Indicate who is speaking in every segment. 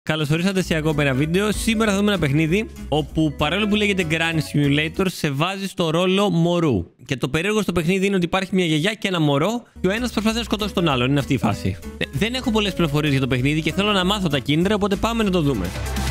Speaker 1: Καλώς ορίσατε σε ακόμα ένα βίντεο. Σήμερα θα δούμε ένα παιχνίδι όπου παρόλο που λέγεται Granny Simulator, σε βάζει στο ρόλο μωρού. Και το περίεργο στο παιχνίδι είναι ότι υπάρχει μια γιαγιά και ένα μωρό και ο ένας προσπαθεί να σκοτώσει τον άλλον. Είναι αυτή η φάση. Δεν έχω πολλές πληροφορίες για το παιχνίδι και θέλω να μάθω τα κίνητρα, οπότε πάμε να το δούμε.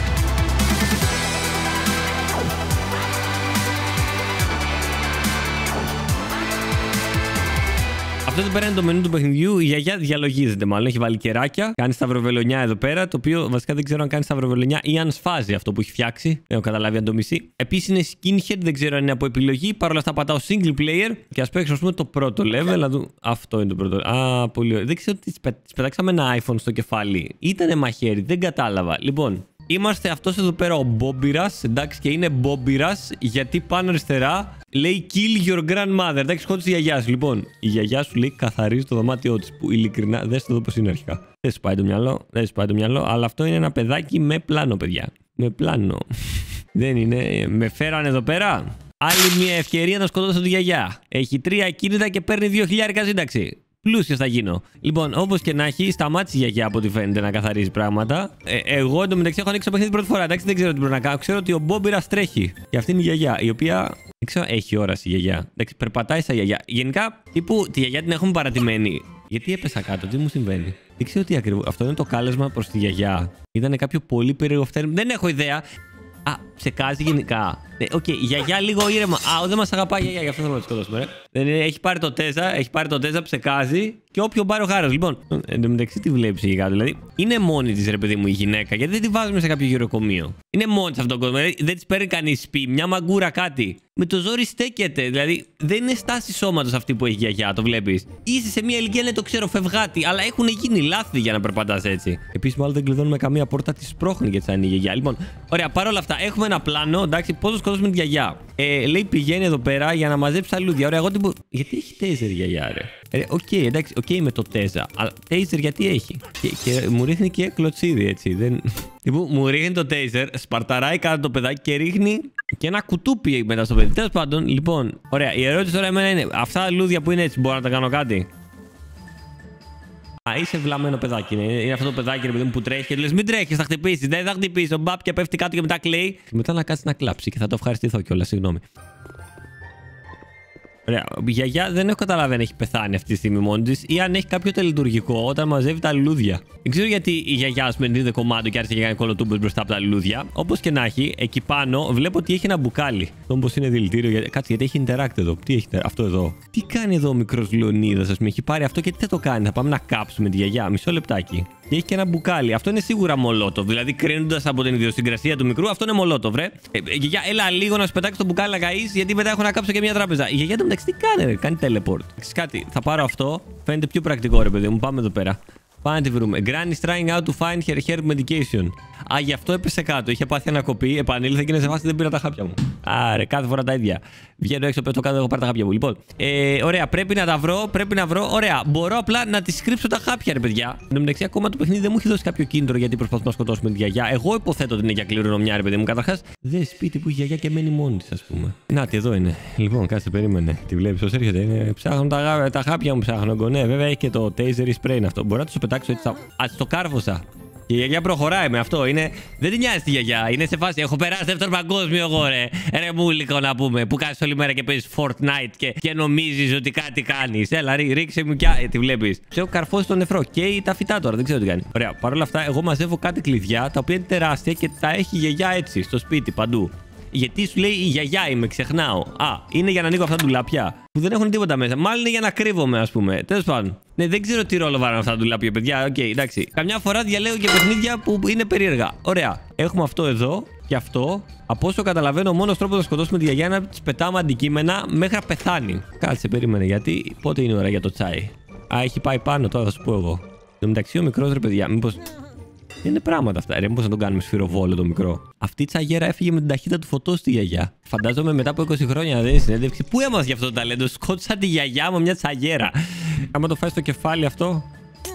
Speaker 1: Αυτό εδώ πέρα είναι το μενού του παιχνιδιού. Η γιαγιά διαλογίζεται, μάλλον έχει βάλει κεράκια. Κάνει σταυροβελονιά εδώ πέρα. Το οποίο βασικά δεν ξέρω αν κάνει σταυροβελονιά ή αν σφάζει αυτό που έχει φτιάξει. Δεν έχω καταλάβει αν το μισεί. Επίσης είναι skinhead, δεν ξέρω αν είναι από επιλογή. Παρ' όλα αυτά πατάω single player και ας παίξω, ας πούμε, το πρώτο level. Να δω. Αυτό είναι το πρώτο. Α, πολύ ωραίο. Δεν ξέρω τι πετάξαμε ένα iPhone στο κεφάλι. Ήτανε μαχαίρι, δεν κατάλαβα. Λοιπόν, είμαστε αυτός εδώ πέρα ο Μπόμπιρας. Εντάξει, και είναι Μπόμπιρας γιατί πάνω αριστερά λέει kill your grandmother. Εντάξει, σκότωσε η γιαγιά σου. Λοιπόν, η γιαγιά σου λέει καθαρίζει το δωμάτιό της. Που ειλικρινά δες το εδώ πώς είναι αρχικά. Δεν σου πάει το μυαλό, δεν σου πάει το μυαλό. Αλλά αυτό είναι ένα παιδάκι με πλάνο, παιδιά. Με πλάνο. Δεν είναι. Με φέρανε εδώ πέρα. Άλλη μια ευκαιρία να σκοτώσω τη γιαγιά. Έχει 3 ακίνητα και παίρνει 2.000 σύνταξη. Πλούσιος θα γίνω. Λοιπόν, όπως και να έχει, σταμάτησε η γιαγιά από ό,τι φαίνεται να καθαρίζει πράγματα. Εγώ εντωμεταξύ έχω ανοίξει το παιχνίδι πρώτη φορά. Εντάξει, δεν ξέρω τι πρέπει να κάνω. Ξέρω ότι ο Μπόμπιρας τρέχει. Και αυτή είναι η γιαγιά, η οποία. Δεν ξέρω, έχει όραση η γιαγιά. Εντάξει, περπατάει σαν γιαγιά. Γενικά, τύπου τη γιαγιά την έχουμε παρατημένη. Γιατί έπεσα κάτω, τι μου συμβαίνει. Δεν ξέρω τι ακριβώς. Αυτό είναι το κάλεσμα προς τη γιαγιά. Ήταν κάποιο πολύ περίεργο φτέρμι. Δεν έχω ιδέα. Α, ψεκάζει γενικά. Οκ, η γιαγιά λίγο ήρεμα. Α, δεν μας αγαπάει η γιαγιά, γι' αυτό θέλω να τη σκοτώσουμε. Έχει πάρει το τέζα, ψεκάζει και όποιον πάρει ο χάρος. Λοιπόν, εντωμεταξύ τι βλέπει η γιαγιά, δηλαδή. Είναι μόνη τη, ρε παιδί μου, η γυναίκα, γιατί δεν τη βάζουμε σε κάποιο γυροκομείο. Είναι μόνη σε αυτόν τον κόσμο. Δεν τη παίρνει κανεί σπί, μια μαγκούρα κάτι. Με το ζόρι στέκεται. Δηλαδή δεν είναι στάση σώματος αυτή που έχει η γιαγιά, το βλέπει. Είσαι σε μια ηλικία, είναι το ξέρω, φευγάτη, αλλά έχουν γίνει λάθη για να περπατάς έτσι. Επίσης, μάλλον δεν κλειδώνουμε καμία πόρτα, τη σπρώχνει και τη ανοίγει η γιαγιά. Λοιπόν, ωραία, παρόλα αυτά έχουμε ένα πλάνο, εντάξει, πώς θα σκοτώσουμε τη γιαγιά. Λέει πηγαίνει εδώ πέρα για να μαζέψει τα λούδια. Ωραία, εγώ την. Γιατί έχει τέιζερ η γιαγιά, ρε. Οκ, εντάξει, οκ με το τέζα. Αλλά τέιζερ γιατί έχει. Και μου ρίχνει και κλωτσίδι, έτσι. Δεν. Λοιπόν, μου ρίχνει το τέιζερ, σπαρταράει κάτω το παιδάκι και ρίχνει και ένα κουτούπι μετά στο παιδί. Τέλος πάντων, λοιπόν, ωραία, η ερώτηση τώρα εμένα είναι: αυτά τα λούδια που είναι έτσι, μπορώ να τα κάνω κάτι? Α, είσαι βλαμμένο παιδάκι. Είναι αυτό το παιδάκι, ρε παιδί μου, που τρέχει και λες: μην τρέχεις, θα χτυπήσεις. Δεν θα χτυπήσει. Ο μπάπια πέφτει κάτω και μετά κλαίει. Και μετά να κάτσει να κλάψει και θα το ευχαριστηθώ κιόλας, συγγνώμη. Ωραία. Η γιαγιά δεν έχω καταλάβει αν έχει πεθάνει αυτή τη στιγμή μόνη της ή αν έχει κάποιο τελετουργικό όταν μαζεύει τα λουλούδια. Δεν ξέρω γιατί η γιαγιά με δίνει κομμάτι και άρχισε και κάνει κολοτούμπες μπροστά από τα λουλούδια. Όπως και να έχει, εκεί πάνω βλέπω ότι έχει ένα μπουκάλι. Όπως είναι δηλητήριο. Κάτσε, γιατί έχει interact εδώ. Τι έχει αυτό εδώ? Τι κάνει εδώ ο μικρός Λεωνίδας, ας πούμε? Έχει πάρει αυτό και τι θα το κάνει? Θα πάμε να κάψουμε τη γιαγιά. Μισό λεπτάκι. Και έχει και ένα μπουκάλι. Αυτό είναι σίγουρα μολότοβ. Δηλαδή, κρίνοντας από την ιδιοσυγκρασία του μικρού, αυτό είναι μολότοβ, ρε. Γιαγιά, έλα λίγο να σου πετάξει το μπουκάλι να καείς, γιατί μετά έχω να κάψω και μια τράπεζα. Η γιαγιά εντάξει, τι κάνει, ρε. Κάνει teleport. Ξέρεις κάτι, θα πάρω αυτό. Φαίνεται πιο πρακτικό, ρε παιδί μου. Πάμε εδώ πέρα. Πάμε να τη βρούμε. Granny trying out to find her herb medication. Α, γι' αυτό έπεσε κάτω. Είχε πάθει ανακοπή, επανήλθε και είναι σε φάση δεν πήρα τα χάπια μου. Άρε, κάθε φορά τα ίδια. Βγαίνω έξω, πέτω κάτω, έχω πάρει τα χάπια μου. Λοιπόν, ωραία, πρέπει να τα βρω, πρέπει να βρω. Ωραία, μπορώ απλά να τη κρύψω τα χάπια, ρε παιδιά. Εν τω μεταξύ, ακόμα το παιχνίδι δεν μου έχει δώσει κάποιο κίνητρο γιατί προσπαθούμε να σκοτώσουμε τη γιαγιά. Εγώ υποθέτω ότι είναι για κληρονομιά, ρε παιδί μου. Καταρχάς, δεν σπίτι που έχει γιαγιά και μένει μόνη τη, ας πούμε. Να, τι εδώ είναι. Λοιπόν, κάτσε, περίμενε. Τη βλέπει πώ έρχεται. Είναι... Ψάχνω τα χάπια μου, ψάχνω. Ναι, βέβαια έχει και το taser spray αυτό. Μπορώ να του πετάξω έτσι. Α, το κάρφωσα. Και η γιαγιά προχωράει με αυτό. Δεν την νοιάζει τη γιαγιά. Είναι σε φάση. Έχω περάσει δεύτερο παγκόσμιο εγώ, ρε. Ρε μούλικο να πούμε. Που κάθεσαι όλη μέρα και παίζει Fortnite και νομίζει ότι κάτι κάνει. Έλα, ρίξε μου κι τη βλέπει. Σε έχω καρφώσει το νεφρό. Και τα φυτά τώρα. Δεν ξέρω τι κάνει. Ωραία. Παρ' όλα αυτά, εγώ μαζεύω κάτι κλειδιά τα οποία είναι τεράστια και τα έχει η γιαγιά έτσι στο σπίτι παντού. Γιατί σου λέει η γιαγιά είμαι, ξεχνάω. Α, είναι για να ανοίγω αυτά τα ντουλάπια που δεν έχουν τίποτα μέσα. Μάλλον είναι για να κρύβομαι, ας πούμε. Τέλος πάντων. Ναι, δεν ξέρω τι ρόλο βάραν αυτά τα ντουλάπια, παιδιά. Οκ, εντάξει. Καμιά φορά διαλέγω και παιχνίδια που είναι περίεργα. Ωραία. Έχουμε αυτό εδώ και αυτό. Από όσο καταλαβαίνω, ο μόνος τρόπος να σκοτώσουμε τη γιαγιά είναι να της πετάμε αντικείμενα μέχρι να πεθάνει. Κάτσε, περίμενε, γιατί πότε είναι η ώρα για το τσάι? Α, έχει πάει πάνω, τώρα θα σου πω εγώ. Εν τω μεταξύ, ο μικρός, ρε παιδιά, μήπως. Είναι πράγματα αυτά. Ρε, μήπως να τον κάνουμε σφυροβόλο το μικρό. Αυτή η τσαγέρα έφυγε με την ταχύτητα του φωτός στη γιαγιά. Φαντάζομαι μετά από 20 χρόνια να δίνει συνέντευξη. Πού έμαθα για αυτό το ταλέντο? Σκότωσα τη γιαγιά μου μια τσαγέρα. Άμα το φάει στο κεφάλι αυτό.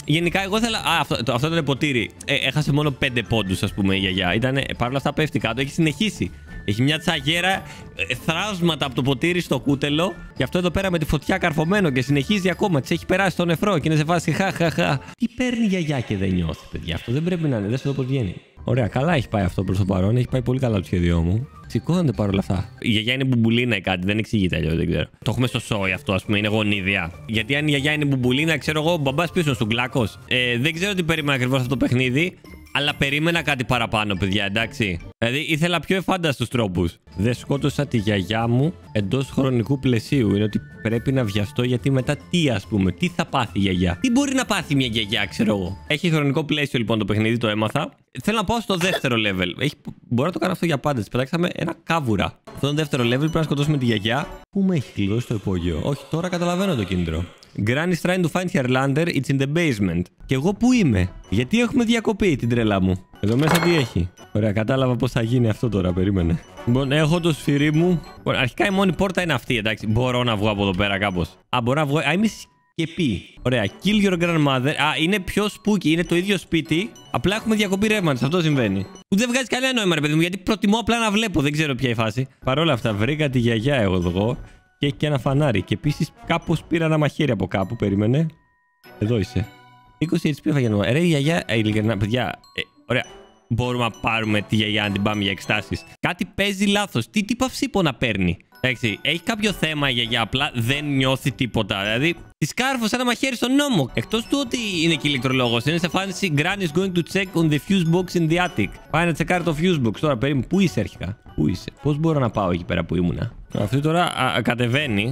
Speaker 1: Γενικά, εγώ ήθελα. Αυτό ήταν ποτήρι. Έχασε μόνο 5 πόντους, ας πούμε, η γιαγιά. Παρ' όλα αυτά πέφτει κάτω, έχει συνεχίσει. Έχει μια τσαγέρα, θράσματα από το ποτήρι στο κούτελο. Και αυτό εδώ πέρα με τη φωτιά καρφωμένο και συνεχίζει ακόμα. Τη έχει περάσει στο νεφρό και είναι σε φάση χαχαχα. Τι παίρνει η γιαγιά και δεν νιώθει, παιδιά. Αυτό δεν πρέπει να είναι. Δες εδώ πώς βγαίνει. Ωραία, καλά έχει πάει αυτό προς το παρόν. Έχει πάει πολύ καλά το σχέδιό μου. Σηκώνονται παρόλα αυτά. Η γιαγιά είναι μπουμπουλίνα ή κάτι, δεν εξηγείται αλλιώς, δεν ξέρω. Το έχουμε στο σόι αυτό, ας πούμε, είναι γονίδια. Γιατί αν η γιαγιά είναι μπουμπουλίνα, ξέρω εγώ, ο μπαμπάς πίσω στον κλάκος. Δεν ξέρω τι περίμενα ακριβώς αυτό το παιχνίδι. Αλλά περίμενα κάτι παραπάνω, παιδιά, εντάξει. Δηλαδή ήθελα πιο εφάνταστους τρόπους. Δεν σκότωσα τη γιαγιά μου εντός χρονικού πλαισίου. Είναι ότι πρέπει να βιαστώ γιατί μετά τι, ας πούμε, τι θα πάθει η γιαγιά. Τι μπορεί να πάθει μια γιαγιά, ξέρω εγώ. Έχει χρονικό πλαίσιο λοιπόν το παιχνίδι, το έμαθα. Θέλω να πάω στο δεύτερο level. Μπορώ να το κάνω αυτό για πάντα. Τη πετάξαμε ένα κάβουρα. Αυτό το δεύτερο level πρέπει να σκοτώσουμε τη γιαγιά. Πού με έχει κλειδώσει το υπόγειο. Όχι, τώρα καταλαβαίνω το κίνητρο. Granny's trying to find her lander, it's in the basement. Και εγώ πού είμαι? Γιατί έχουμε διακοπεί την τρέλα μου? Εδώ μέσα τι έχει? Ωραία, κατάλαβα πώς θα γίνει αυτό τώρα, περίμενε. Λοιπόν, έχω το σφυρί μου. Λοιπόν, αρχικά η μόνη πόρτα είναι αυτή, εντάξει. Μπορώ να βγω από εδώ πέρα κάπως. Μπορώ να βγω. Είμαι σκεπή. Ωραία, kill your grandmother. Είναι πιο spooky, είναι το ίδιο σπίτι. Απλά έχουμε διακοπή ρεύματος, αυτό συμβαίνει. Που δεν βγάζει κανένα νόημα, ρε παιδί μου, γιατί προτιμώ απλά να βλέπω, δεν ξέρω ποια η φάση. Παρ' όλα αυτά, βρήκα τη γιαγιά εγώ. Και έχει και ένα φανάρι. Και επίσης κάπως πήρα ένα μαχαίρι από κάπου. Περίμενε. Εδώ είσαι. 20 HP έφαγε νόημα. Ρε η γιαγιά. Ειλικρινά, παιδιά. Ωραία. Μπορούμε να πάρουμε τη γιαγιά να την πάμε για εξτάσεις. Κάτι παίζει λάθος. Τι παυσίπονα παίρνει. Εντάξει. Έχει κάποιο θέμα η γιαγιά. Απλά δεν νιώθει τίποτα. Δηλαδή τη κάρφωσε ένα μαχαίρι στον νόμο. Εκτός του ότι είναι και ηλεκτρολόγος. Είναι σε φάση Granny is going to check on the fuse box in the attic. Πάει να τσεκάρει το fuse box. Τώρα περίμενε. Πού είσαι αρχικά? Πού είσαι? Πώς μπορώ να πάω εκεί πέρα που ήμουνα? Αυτή τώρα κατεβαίνει.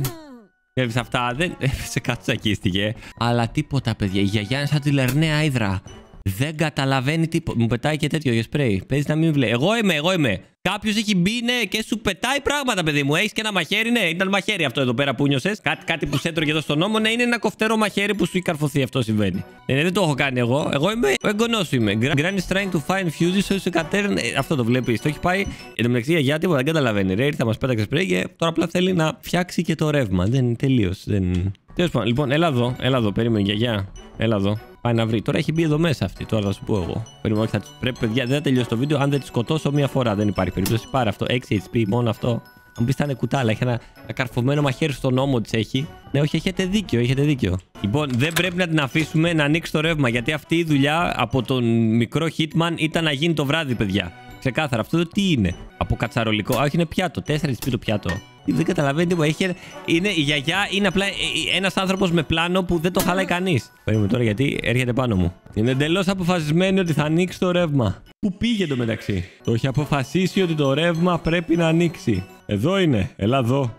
Speaker 1: Σε αυτά δεν. Σε κάτι τσακίστηκε. Αλλά τίποτα, παιδιά. Η γιαγιά είναι σαν τη Λερναία Ύδρα. Δεν καταλαβαίνει τίποτα. Μου πετάει και τέτοιο για σπρέι. Παίζει να μην βλέπει. Εγώ είμαι. Κάποιος έχει μπει, ναι, και σου πετάει πράγματα, παιδί μου. Έχεις και ένα μαχαίρι, ναι. Ήταν μαχαίρι αυτό εδώ πέρα που νιώσες. Κάτι που σε έτρωγε εδώ στον νόμο, ναι, είναι ένα κοφτερό μαχαίρι που σου έχει καρφωθεί. Αυτό συμβαίνει. Δεν το έχω κάνει εγώ. Εγώ είμαι ο εγγονός σου είμαι. Granny's trying to find fuses, so you can turn. Αυτό το βλέπεις. Το έχει πάει. Εν τω μεταξύ, για τίποτα δεν καταλαβαίνει. Ρε, ήρθε, μας πέταξε σπρέι και τώρα απλά θέλει να φτιάξει και το ρεύμα. Δεν τελείως. Τέλος πάντων, λοιπόν, έλα εδώ, περίμενε γιαγιά. Έλα εδώ. Πάει να βρει. Τώρα έχει μπει εδώ μέσα αυτή. Τώρα θα σου πω εγώ. Περίμενε, πρέπει, παιδιά, δεν θα τελειώσει το βίντεο αν δεν τη σκοτώσω μία φορά. Δεν υπάρχει περίπτωση. Πάρε αυτό. 6 HP, μόνο αυτό. Αν μου πει θα είναι κουτάλα, έχει ένα καρφωμένο μαχαίρι στον ώμο τη έχει. Ναι, όχι, έχετε δίκιο. Λοιπόν, δεν πρέπει να την αφήσουμε να ανοίξει το ρεύμα. Γιατί αυτή η δουλειά από τον μικρό Hitman ήταν να γίνει το βράδυ, παιδιά. Ξεκάθαρα. Αυτό τι είναι? Από κατσαρολικό. Όχι, είναι πιάτο. 4 HP το πιάτο. Δεν καταλαβαίνει τίποτα. Η γιαγιά είναι απλά ένας άνθρωπος με πλάνο που δεν το χαλάει κανείς. Περίμενε τώρα γιατί έρχεται πάνω μου. Είναι εντελώς αποφασισμένη ότι θα ανοίξει το ρεύμα. Πού πήγε το μεταξύ? Το έχει αποφασίσει ότι το ρεύμα πρέπει να ανοίξει. Εδώ είναι. Έλα εδώ.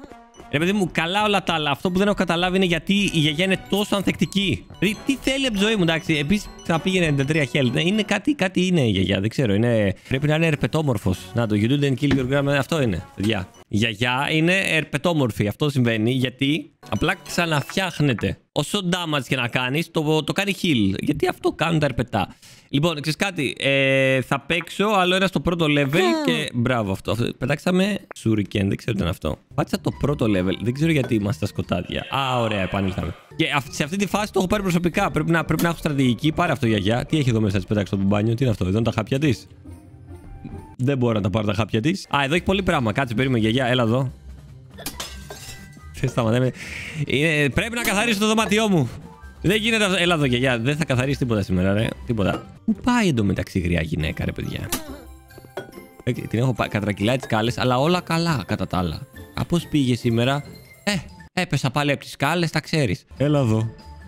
Speaker 1: Ρε παιδί μου, καλά όλα τα άλλα. Αυτό που δεν έχω καταλάβει είναι γιατί η γιαγιά είναι τόσο ανθεκτική. Δηλαδή, τι θέλει από τη ζωή μου, εντάξει. Επίσης, θα πήγαινε 93 health. Είναι κάτι είναι η γιαγιά, δεν ξέρω. Πρέπει να είναι ερπετόμορφος. Να το, you didn't kill your grandma. Αυτό είναι, παιδιά. Η γιαγιά είναι ερπετόμορφη. Αυτό συμβαίνει γιατί απλά ξαναφτιάχνεται. Όσο damage και να κάνεις, το κάνει heal. Γιατί αυτό κάνουν τα ερπετά. Λοιπόν, ξέρεις κάτι, θα παίξω άλλο ένα στο πρώτο level και μπράβο αυτό. Πετάξαμε Shuriken, δεν ξέρω τι είναι αυτό. Πάτησα το πρώτο level, δεν ξέρω γιατί είμαστε στα σκοτάδια. Ωραία, επανήλθαμε. Και σε αυτή τη φάση το έχω πάρει προσωπικά. Πρέπει να έχω στρατηγική. Πάρε αυτό, γιαγιά. Τι έχει εδώ μέσα, τη πετάξει στο μπάνιο, τι είναι αυτό? Εδώ είναι τα χάπια τη. Δεν μπορώ να τα πάρω τα χάπια τη. Εδώ έχει πολύ πράγμα. Κάτσε, περίμενε, γιαγιά, έλα εδώ. Σταματάμε. Πρέπει να καθαρίσω το δωμάτιό μου. Δεν γίνεται αυτό. Έλα εδώ, γιαγιά. Δεν θα καθαρίσει τίποτα σήμερα, ρε. Τίποτα. Πού πάει εντωμεταξύ γριά γυναίκα, ρε παιδιά? Την έχω κατρακυλάει τις σκάλες, αλλά όλα καλά κατά τα άλλα. Πώς πήγε σήμερα? Έπεσα πάλι από τις σκάλες, τα ξέρεις. Έλα εδώ.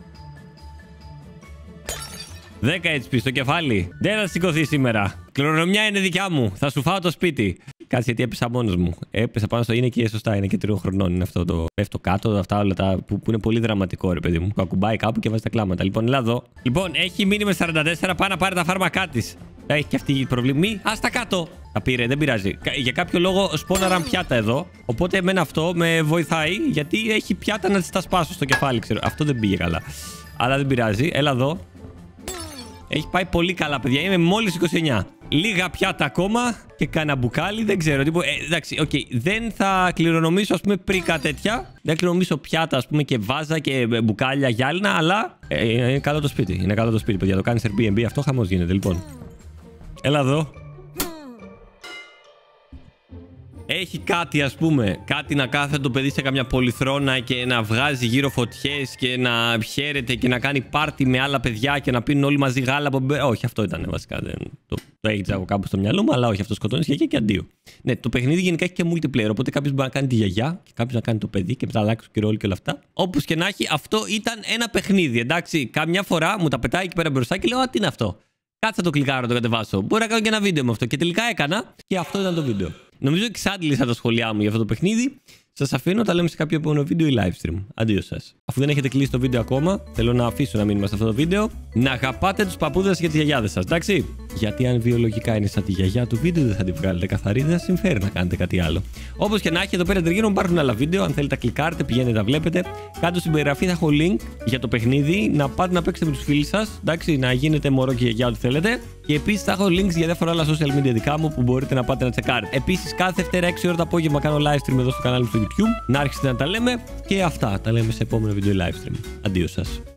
Speaker 1: 10 HP στο κεφάλι. Δεν θα σηκωθεί σήμερα. Κληρονομιά είναι δικιά μου. Θα σου φάω το σπίτι. Κάτσε γιατί έπεσα μόνος μου. Έπεσα πάνω στο. Είναι και σωστά, είναι και 3 χρονών. Είναι αυτό το. Πέφτω κάτω, αυτά όλα τα. Που είναι πολύ δραματικό, ρε παιδί μου. Που ακουμπάει κάπου και βάζει τα κλάματα. Λοιπόν, έλα εδώ. Λοιπόν, έχει μείνει με 44. Πάει να πάρει τα φάρμακά τη. Έχει και αυτή η προβλήμα. Άστα κάτω. Τα πήρε, δεν πειράζει. Για κάποιο λόγο σπώναραν πιάτα εδώ. Οπότε εμένα αυτό με βοηθάει γιατί έχει πιάτα να τη τα σπάσω στο κεφάλι, ξέρω. Αυτό δεν πήγε καλά. Αλλά δεν πειράζει. Έλα εδώ. Έχει πάει πολύ καλά, παιδιά. Είμαι μόλις 29. Λίγα πιάτα ακόμα και κάνα μπουκάλι. Δεν ξέρω. Εντάξει, δεν θα κληρονομήσω, ας πούμε, πρίκα τέτοια. Δεν θα κληρονομήσω πιάτα, ας πούμε, και βάζα και μπουκάλια γυάλινα, αλλά είναι καλό το σπίτι. Είναι καλό το σπίτι, παιδιά. Το κάνει Airbnb αυτό, χαμός γίνεται, λοιπόν. Έλα εδώ. Έχει κάτι, ας πούμε, κάτι να κάθεται το παιδί σε καμιά πολυθρόνα και να βγάζει γύρω φωτιές και να χαίρεται και να κάνει πάρτι με άλλα παιδιά και να πίνουν όλοι μαζί γάλα από... Όχι, αυτό ήταν βασικά. Το έχεις από κάπου στο μυαλό μου, αλλά όχι, αυτό σκοτώνεις και αντίο. Ναι, το παιχνίδι γενικά έχει και multiplayer, οπότε κάποιος μπορεί να κάνει τη γιαγιά και κάποιος να κάνει το παιδί και μετά αλλάξει και ρόλο και όλα αυτά. Όπως και να έχει, αυτό ήταν ένα παιχνίδι, εντάξει. Καμιά φορά μου τα πετάει εκεί πέρα μπροστά και λέω, α, τι είναι αυτό. Κάτσε το κλικάρω να το κατεβάσω. Μπορεί να κάνω και ένα βίντεο με αυτό. Και τελικά έκανα και αυτό ήταν το βίντεο. Νομίζω εξάντλησα τα σχόλιά μου για αυτό το παιχνίδι. Σας αφήνω, τα λέμε σε κάποιο επόμενο βίντεο ή live stream. Αντίο σας. Αφού δεν έχετε κλείσει το βίντεο ακόμα, θέλω να αφήσω ένα μήνυμα σε αυτό το βίντεο. Να αγαπάτε τους παππούδες και τις γιαγιάδες σας, εντάξει. Γιατί αν βιολογικά είναι σαν τη γιαγιά του βίντεο, δεν θα τη βγάλετε καθαρή, δεν σας συμφέρει να κάνετε κάτι άλλο. Όπως και να έχει, εδώ πέρα τριγύρω υπάρχουν άλλα βίντεο. Αν θέλετε, κλικάρετε, πηγαίνετε, τα βλέπετε. Κάτω στην περιγραφή θα έχω link για το παιχνίδι. Να πάτε να παίξετε με τους φίλους σας, εντάξει, να γίνετε μωρό και γιαγιά ό,τι θέλετε. Και επίσης θα έχω links για διάφορα άλλα social media δικά μου που μπορείτε να πάτε να τσεκάρετε. Επίσης, κάθε Δευτέρα 6 ώρα το απόγευμα κάνω live stream εδώ στο κανάλι μου στο YouTube. Να άρχισετε να τα λέμε. Και αυτά τα λέμε σε επόμενο βίντεο live stream. Αντίο σας.